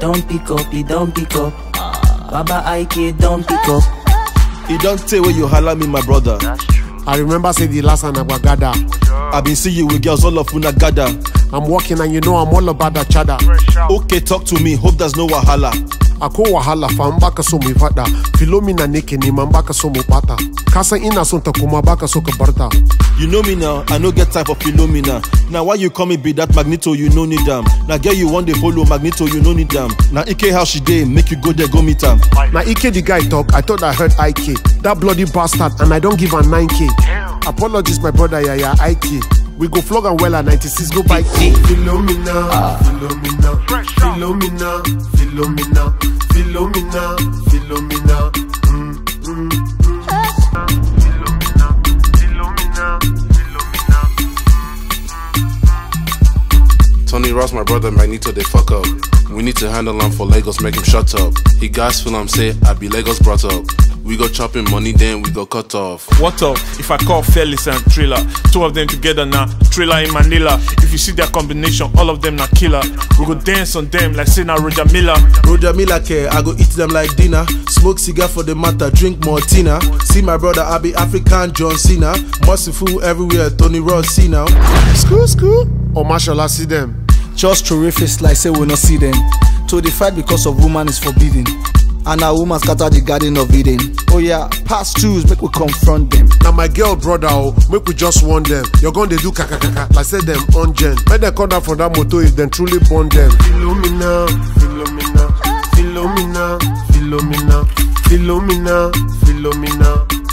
don't pick up, he don't pick up. Baba Ike don't pick up. He don't say where you holla me, my brother. I remember say the last time I gada. I been see you with girls all of una gather. I'm walking and you know I'm all about that chada. Okay, talk to me, hope there's no wahala. Ako wahala fa mbaka so mu fada. Philomena neke ni mbaka so mu pata. Kasa ina son ta kuma baka so ka barta. You know me now, I no get time for Philomena. Now why you call me be that Magnito, you no need them. Now girl you want the follow Magnito, you no need them. Now Ike how she dey, make you go there, go meet them. Now Ike the guy talk, I thought I heard Ike. That bloody bastard, and I don't give a 9K. Apologies my brother, yeah, Ike. We go flog and well at 96, go bike. Philomena, Philomena, Philomena, Philomena, Philomena, Philomena. Tony Ross, my brother Magnito, they fuck up. We need to handle him for Lagos, make him shut up. He guys feel I'm say, I be Lagos brought up. We go chopping money, then we go cut off. What up if I call Felix and Thriller? Two of them together now, Thriller in Manila. If you see their combination, all of them na killer. We go dance on them like say na Roger Miller. Roger Miller care, I go eat them like dinner. Smoke cigar for the matter, drink Martina. See my brother, I be African John Cena. Merciful everywhere, Tony Ross see now. School. Oh, mashallah, see them. Just terrific like say we not see them. To the fight because of woman is forbidden. And our woman scatter the garden of Eden. Oh yeah, past twos make we confront them. Now my girl brother, oh, make we just warn them. You're going to do kaka, like say them on gen. Make them come down from that motor if them truly born them. Philomena, Philomena, Philomena, Philomena, Philomena, Philomena.